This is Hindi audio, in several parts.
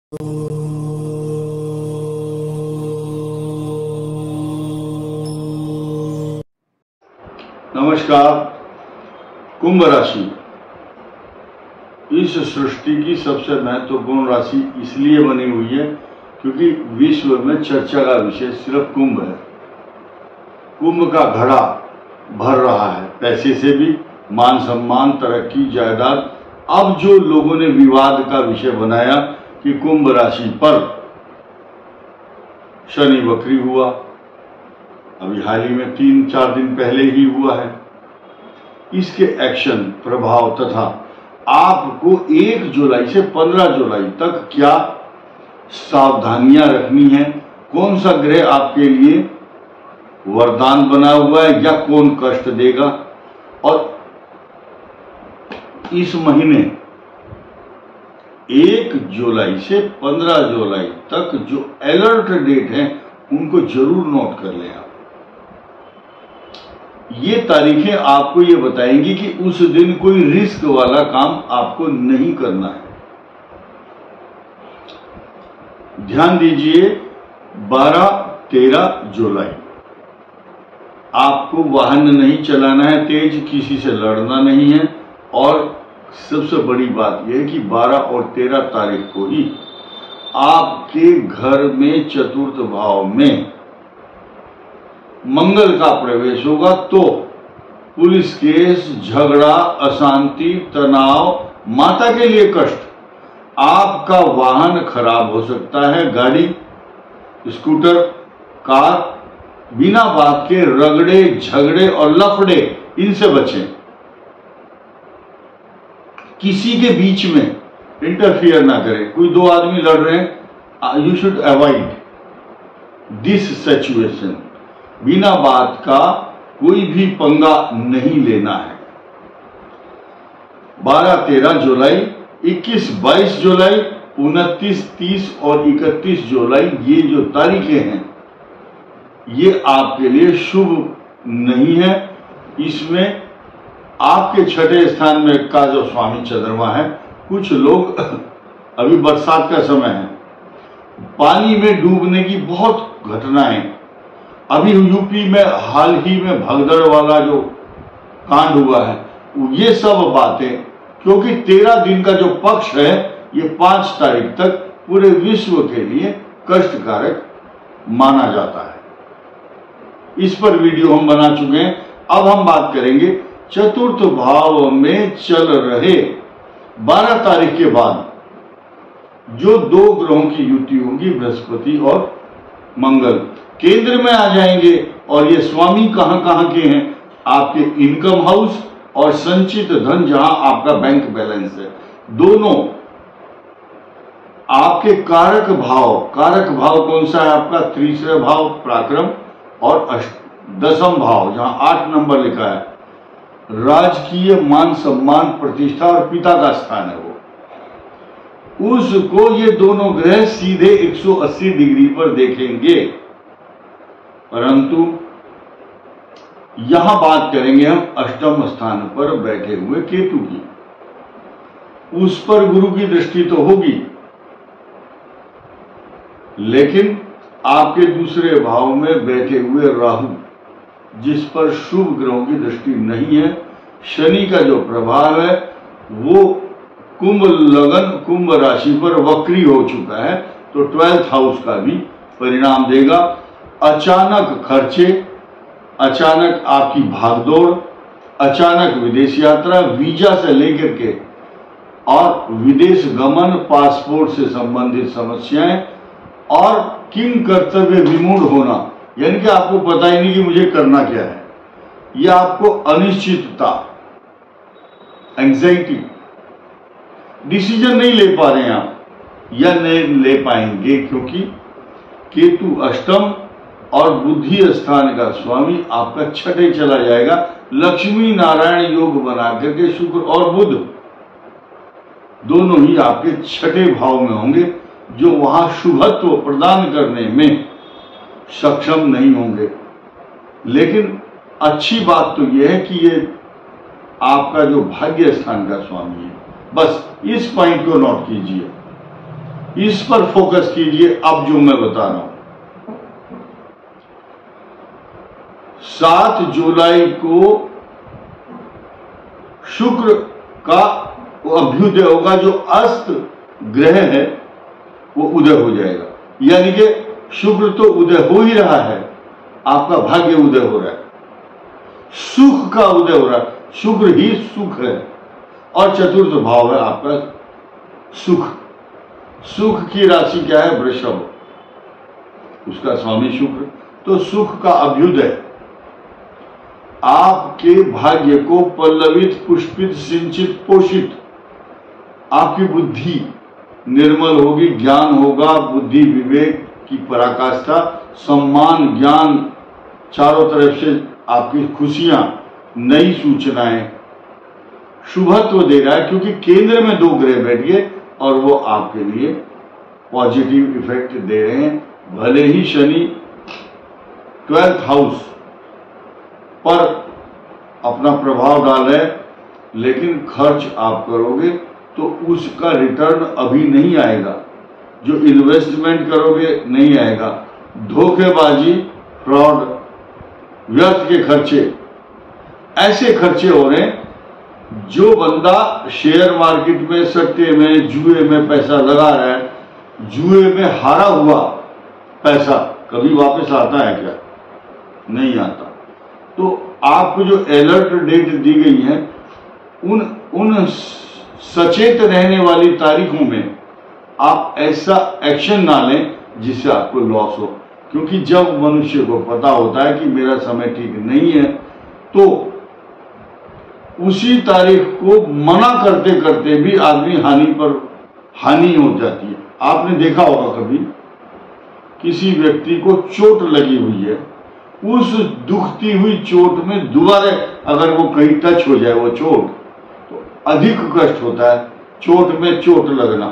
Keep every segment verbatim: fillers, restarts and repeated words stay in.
नमस्कार। कुंभ राशि इस सृष्टि की सबसे महत्वपूर्ण राशि इसलिए बनी हुई है क्योंकि विश्व में चर्चा का विषय सिर्फ कुंभ है। कुंभ का घड़ा भर रहा है, पैसे से भी, मान सम्मान, तरक्की, जायदाद। अब जो लोगों ने विवाद का विषय बनाया कि कुंभ राशि पर शनि वक्री हुआ, अभी हाल ही में तीन चार दिन पहले ही हुआ है, इसके एक्शन, प्रभाव तथा आपको एक जुलाई से पंद्रह जुलाई तक क्या सावधानियां रखनी है, कौन सा ग्रह आपके लिए वरदान बना हुआ है या कौन कष्ट देगा, और इस महीने एक जुलाई से पंद्रह जुलाई तक जो अलर्ट डेट है उनको जरूर नोट कर लें आप। ये तारीखें आपको ये बताएंगी कि उस दिन कोई रिस्क वाला काम आपको नहीं करना है। ध्यान दीजिए, बारह तेरह जुलाई आपको वाहन नहीं चलाना है तेज, किसी से लड़ना नहीं है, और सबसे बड़ी बात यह है कि बारह और तेरह तारीख को ही आपके घर में चतुर्थ भाव में मंगल का प्रवेश होगा, तो पुलिस केस, झगड़ा, अशांति, तनाव, माता के लिए कष्ट, आपका वाहन खराब हो सकता है, गाड़ी, स्कूटर, कार, बिना बात के रगड़े, झगड़े और लफड़े, इनसे बचें। किसी के बीच में इंटरफियर ना करें। कोई दो आदमी लड़ रहे हैं, you should avoid this situation. बिना बात का कोई भी पंगा नहीं लेना है। बारह तेरह जुलाई, इक्कीस बाईस जुलाई, उनतीस तीस और इकतीस जुलाई, ये जो तारीखें हैं ये आपके लिए शुभ नहीं है। इसमें आपके छठे स्थान में का जो स्वामी चंद्रमा है, कुछ लोग, अभी बरसात का समय है, पानी में डूबने की बहुत घटनाएं, अभी यूपी में हाल ही में भगदड़ वाला जो कांड हुआ है, ये सब बातें, क्योंकि तेरह दिन का जो पक्ष है ये पांच तारीख तक पूरे विश्व के लिए कष्टकारक माना जाता है। इस पर वीडियो हम बना चुके हैं। अब हम बात करेंगे चतुर्थ भाव में चल रहे बारह तारीख के बाद जो दो ग्रहों की युति होगी, बृहस्पति और मंगल केंद्र में आ जाएंगे, और ये स्वामी कहां कहां के हैं, आपके इनकम हाउस और संचित धन, जहां आपका बैंक बैलेंस है, दोनों आपके कारक भाव। कारक भाव कौन सा है आपका? तीसरा भाव पराक्रम, और दसम भाव जहां आठ नंबर लिखा है राजकीय मान सम्मान प्रतिष्ठा और पिता का स्थान है, वो उसको ये दोनों ग्रह सीधे एक सौ अस्सी डिग्री पर देखेंगे। परंतु यहां बात करेंगे हम अष्टम स्थान पर बैठे हुए केतु की। उस पर गुरु की दृष्टि तो होगी, लेकिन आपके दूसरे भाव में बैठे हुए राहु, जिस पर शुभ ग्रहों की दृष्टि नहीं है, शनि का जो प्रभाव है वो कुंभ लगन, कुंभ राशि पर वक्री हो चुका है, तो ट्वेल्थ हाउस का भी परिणाम देगा। अचानक खर्चे, अचानक आपकी भागदौड़, अचानक विदेश यात्रा, वीजा से लेकर के और विदेश गमन, पासपोर्ट से संबंधित समस्याएं, और किंग कर्तव्य विमूढ़ होना, यानी कि आपको पता ही नहीं कि मुझे करना क्या है, या आपको अनिश्चितता, एंजाइटी, डिसीजन नहीं ले पा रहे हैं आप, या नहीं ले पाएंगे, क्योंकि केतु अष्टम और बुद्धि स्थान का स्वामी आपका छठे चला जाएगा। लक्ष्मी नारायण योग बना करके शुक्र और बुध दोनों ही आपके छठे भाव में होंगे, जो वहां शुभत्व प्रदान करने में सक्षम नहीं होंगे। लेकिन अच्छी बात तो यह है कि ये आपका जो भाग्य स्थान का स्वामी है, बस इस पॉइंट को नोट कीजिए। इस पर फोकस कीजिए। अब जो मैं बता रहा हूं, सात जुलाई को शुक्र का अभ्युदय होगा। जो अस्त ग्रह है वो उदय हो जाएगा, यानी कि शुक्र तो उदय हो ही रहा है, आपका भाग्य उदय हो रहा है, सुख का उदय हो रहा है। शुक्र ही सुख है और चतुर्थ भाव है आपका सुख। सुख की राशि क्या है? वृषभ, उसका स्वामी शुक्र। तो सुख का अभ्युदय आपके भाग्य को पल्लवित, पुष्पित, सिंचित, पोषित, आपकी बुद्धि निर्मल होगी, ज्ञान होगा, बुद्धि विवेक की पराकाष्ठा, सम्मान, ज्ञान, चारों तरफ से आपकी खुशियां, नई सूचनाएं, शुभत्व दे रहा है, क्योंकि केंद्र में दो ग्रह बैठ गए और वो आपके लिए पॉजिटिव इफेक्ट दे रहे हैं। भले ही शनि ट्वेल्थ हाउस पर अपना प्रभाव डाल रहे, लेकिन खर्च आप करोगे तो उसका रिटर्न अभी नहीं आएगा। जो इन्वेस्टमेंट करोगे नहीं आएगा। धोखेबाजी, फ्रॉड, व्यर्थ के खर्चे, ऐसे खर्चे हो रहे हैं। जो बंदा शेयर मार्केट में, सट्टे में, जुए में पैसा लगा रहा है, जुए में हारा हुआ पैसा कभी वापस आता है क्या? नहीं आता। तो आपको जो अलर्ट डेट दी गई है, उन उन सचेत रहने वाली तारीखों में आप ऐसा एक्शन ना लें जिससे आपको लॉस हो। क्योंकि जब मनुष्य को पता होता है कि मेरा समय ठीक नहीं है, तो उसी तारीख को मना करते करते भी आदमी हानि पर हानि हो जाती है। आपने देखा होगा कभी किसी व्यक्ति को चोट लगी हुई है, उस दुखती हुई चोट में दोबारा अगर वो कहीं टच हो जाए वो चोट, तो अधिक कष्ट होता है चोट में चोट लगना।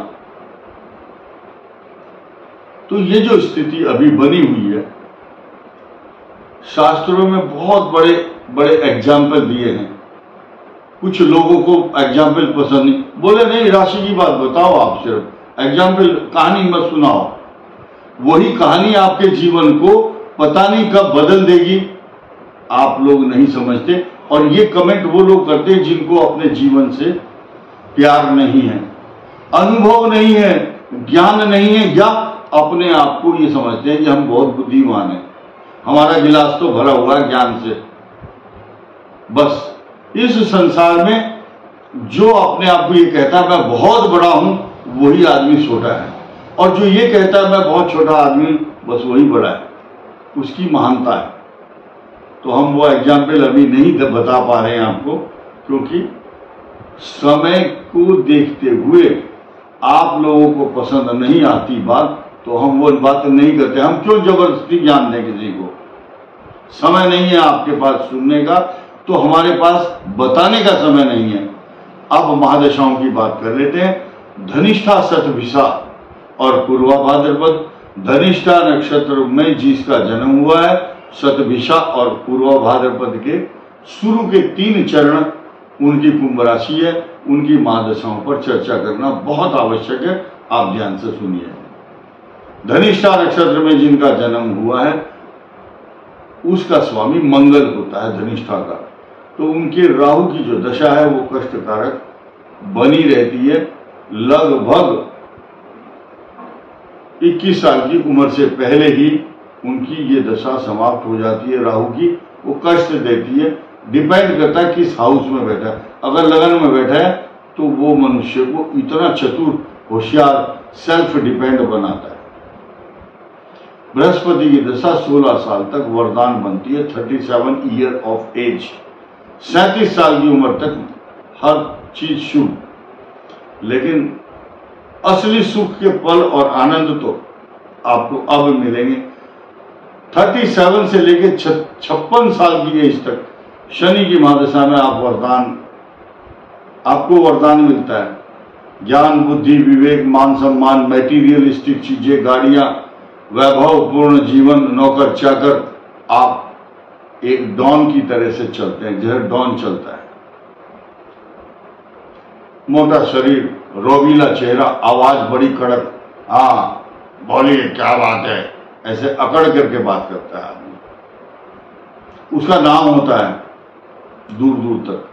तो ये जो स्थिति अभी बनी हुई है, शास्त्रों में बहुत बड़े बड़े एग्जाम्पल दिए हैं। कुछ लोगों को एग्जाम्पल पसंद नहीं, बोले नहीं राशि की बात बताओ, आप सिर्फ एग्जाम्पल, कहानी मत सुनाओ। वही कहानी आपके जीवन को पता नहीं कब बदल देगी, आप लोग नहीं समझते। और ये कमेंट वो लोग करते हैं जिनको अपने जीवन से प्यार नहीं है, अनुभव नहीं है, ज्ञान नहीं है, या अपने आप को ये समझते हैं कि हम बहुत बुद्धिमान हैं, हमारा गिलास तो भरा हुआ है ज्ञान से। बस इस संसार में जो अपने आप को ये कहता है मैं बहुत बड़ा हूं, वही आदमी छोटा है, और जो ये कहता है मैं बहुत छोटा आदमी, बस वही बड़ा है, उसकी महानता है। तो हम वो एग्जाम्पल अभी नहीं बता पा रहे हैं आपको, क्योंकि समय को देखते हुए आप लोगों को पसंद नहीं आती बात, तो हम वो बात नहीं करते। हम क्यों जबरदस्ती ज्ञान दें किसी को? समय नहीं है आपके पास सुनने का, तो हमारे पास बताने का समय नहीं है। अब महादशाओं की बात कर लेते हैं। धनिष्ठा, शतभिषा और पूर्वा भाद्रपद। धनिष्ठा नक्षत्र में जिसका जन्म हुआ है, शतभिषा और पूर्वा भाद्रपद के शुरू के तीन चरण उनकी कुंभ राशि है। उनकी महादशाओं पर चर्चा करना बहुत आवश्यक है, आप ध्यान से सुनिए। धनिष्ठा नक्षत्र में जिनका जन्म हुआ है, उसका स्वामी मंगल होता है धनिष्ठा का। तो उनके राहु की जो दशा है वो कष्टकारक बनी रहती है। लगभग इक्कीस साल की उम्र से पहले ही उनकी ये दशा समाप्त हो जाती है राहु की। वो कष्ट देती है, डिपेंड करता है किस हाउस में बैठा है। अगर लगन में बैठा है तो वो मनुष्य को इतना चतुर, होशियार, सेल्फ डिपेंड बनाता है। बृहस्पति की दशा सोलह साल तक वरदान बनती है, सैंतीस ईयर ऑफ एज, सैंतीस साल की उम्र तक हर चीज शुभ। लेकिन असली सुख के पल और आनंद तो आपको अब मिलेंगे। सैंतीस से लेकर छप्पन साल की एज तक शनि की महादशा में आप वरदान, आपको वरदान मिलता है। ज्ञान, बुद्धि, विवेक, मान सम्मान, मैटीरियलिस्टिक चीजें, गाड़ियां, वैभवपूर्ण जीवन, नौकर चाकर, आप एक डॉन की तरह से चलते हैं, जैसे डॉन चलता है। मोटा शरीर, रोबीला चेहरा, आवाज बड़ी कड़क, हाँ बोलिए क्या बात है, ऐसे अकड़ करके बात करता है आदमी, उसका नाम होता है दूर दूर तक।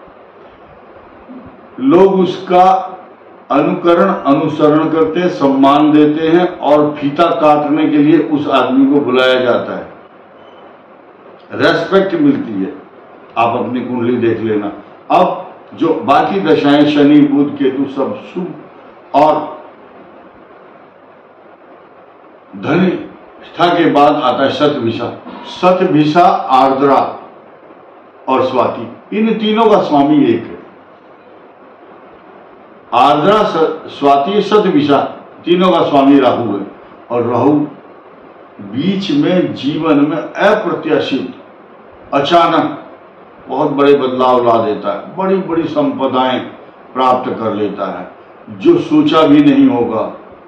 लोग उसका अनुकरण अनुसरण करते हैं, सम्मान देते हैं और फीता काटने के लिए उस आदमी को बुलाया जाता है, रेस्पेक्ट मिलती है। आप अपनी कुंडली देख लेना। अब जो बाकी दशाएं शनि बुध केतु सब शुभ और धनिष्ठा के बाद आता है शतभिषा। शतभिषा, आर्द्रा और स्वाति, इन तीनों का स्वामी एक है। आर्द्रा, स्वाति, शतभिषा तीनों का स्वामी राहु है। और राहु बीच में जीवन में अप्रत्याशित अचानक बहुत बड़े बदलाव ला देता है, बड़ी बड़ी संपदाएं प्राप्त कर लेता है जो सोचा भी नहीं होगा।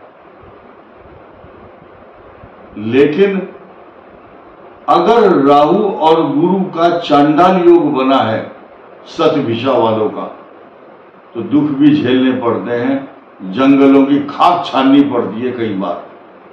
लेकिन अगर राहु और गुरु का चांडाल योग बना है शतभिषा वालों का, तो दुख भी झेलने पड़ते हैं, जंगलों की खाक छाननी पड़ती है कई बार।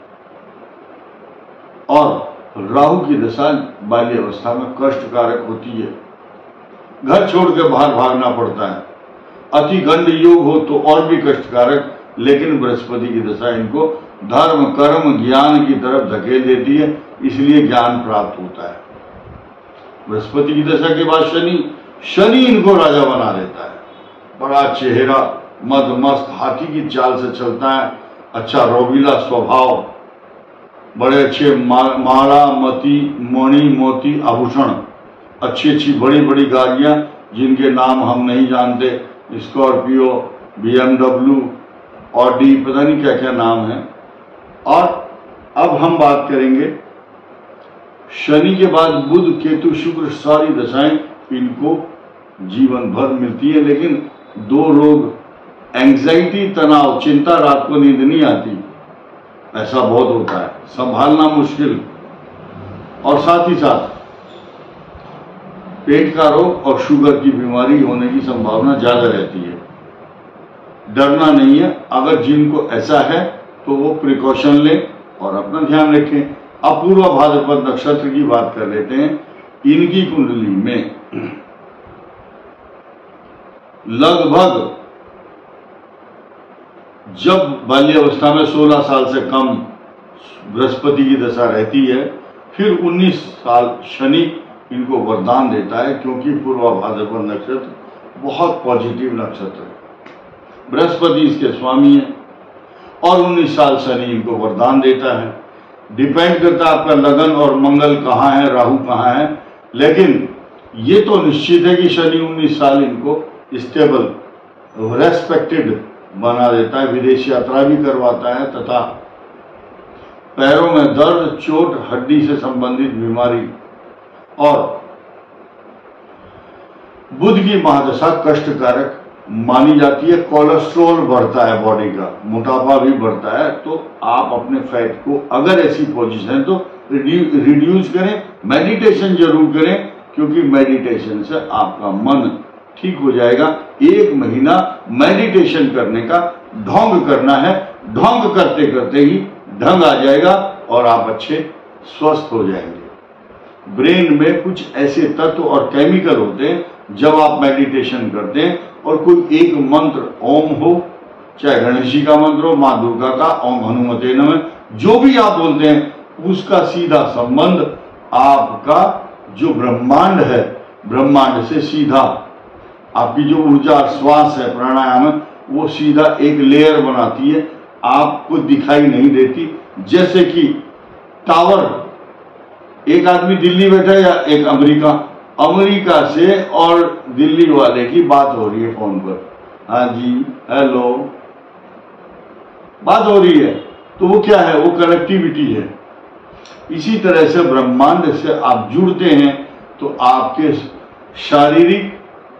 और राहु की दशा बाल्यावस्था में कष्टकारक होती है, घर छोड़ के बाहर भागना पड़ता है। अति गंड योग हो तो और भी कष्टकारक, लेकिन बृहस्पति की दशा इनको धर्म कर्म ज्ञान की तरफ धकेल देती है, इसलिए ज्ञान प्राप्त होता है। बृहस्पति की दशा के बाद शनि शनि इनको राजा बना देता है। बड़ा चेहरा, मद मस्त हाथी की चाल से चलता है, अच्छा रोबीला स्वभाव, बड़े अच्छे माला मती मणि मोती आभूषण, अच्छी अच्छी बड़ी बड़ी गाड़ियां जिनके नाम हम नहीं जानते, स्कॉर्पियो, बीएमडब्ल्यू, ऑडी, पता नहीं क्या क्या नाम है। और अब हम बात करेंगे शनि के बाद बुध केतु शुक्र, सारी दशाएं इनको जीवन भर मिलती है। लेकिन दो रोग, एंग्जाइटी, तनाव, चिंता, रात को नींद नहीं आती, ऐसा बहुत होता है, संभालना मुश्किल। और साथ ही साथ पेट का रोग और शुगर की बीमारी होने की संभावना ज्यादा रहती है। डरना नहीं है, अगर जिनको ऐसा है तो वो प्रिकॉशन लें और अपना ध्यान रखें। अब पूर्व भाद्रपद नक्षत्र की बात कर लेते हैं। इनकी कुंडली में लगभग जब बाल्यावस्था में सोलह साल से कम बृहस्पति की दशा रहती है, फिर उन्नीस साल शनि इनको वरदान देता है, क्योंकि पूर्व भाद्रपद नक्षत्र बहुत पॉजिटिव नक्षत्र है, बृहस्पति इसके स्वामी है। और उन्नीस साल शनि इनको वरदान देता है। डिपेंड करता है आपका लगन और मंगल कहाँ है, राहु कहाँ है। लेकिन ये तो निश्चित है कि शनि उन्नीस साल इनको स्टेबल, रेस्पेक्टेड बना देता है, विदेश यात्रा भी करवाता है, तथा पैरों में दर्द, चोट, हड्डी से संबंधित बीमारी और बुध की महादशा कष्टकारक मानी जाती है। कोलेस्ट्रॉल बढ़ता है, बॉडी का मोटापा भी बढ़ता है। तो आप अपने फैट को, अगर ऐसी पोजीशन है तो रिड्यूस करें, मेडिटेशन जरूर करें, क्योंकि मेडिटेशन से आपका मन ठीक हो जाएगा। एक महीना मेडिटेशन करने का ढोंग करना है, ढोंग करते करते ही ढंग आ जाएगा और आप अच्छे स्वस्थ हो जाएंगे। ब्रेन में कुछ ऐसे तत्व और केमिकल होते हैं जब आप मेडिटेशन करते हैं, और कोई एक मंत्र ओम हो, चाहे गणेश जी का मंत्र हो, माँ दुर्गा का ओम हनुमते नमः, जो भी आप बोलते हैं, उसका सीधा संबंध आपका जो ब्रह्मांड है, ब्रह्मांड से सीधा आपकी जो ऊर्जा श्वास है, प्राणायाम है, वो सीधा एक लेयर बनाती है, आपको दिखाई नहीं देती। जैसे कि टावर, एक आदमी दिल्ली बैठा है या एक अमेरिका, अमेरिका से और दिल्ली वाले की बात हो रही है फोन पर, हाँ जी हेलो, बात हो रही है, तो वो क्या है, वो कनेक्टिविटी है। इसी तरह से ब्रह्मांड से आप जुड़ते हैं तो आपके शारीरिक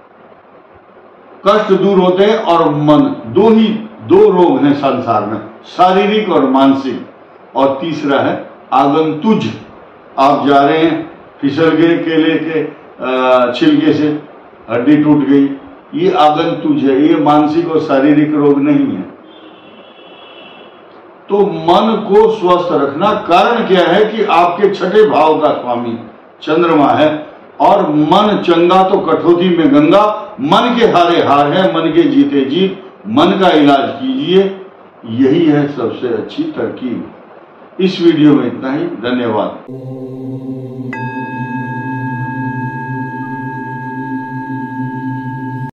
कष्ट दूर होते हैं और मन, दो ही दो रोग हैं संसार में, शारीरिक और मानसिक। और तीसरा है आगंतुज, आप जा रहे हैं, फिसल गए केले के छिलके से, हड्डी टूट गई, ये आगंतुज है, ये मानसिक और शारीरिक रोग नहीं है। तो मन को स्वस्थ रखना, कारण क्या है कि आपके छठे भाव का स्वामी चंद्रमा है, और मन चंगा तो कठौती में गंगा, मन के हारे हार है, मन के जीते जीत, मन का इलाज कीजिए, यही है सबसे अच्छी तरकीब। इस वीडियो में इतना ही, धन्यवाद।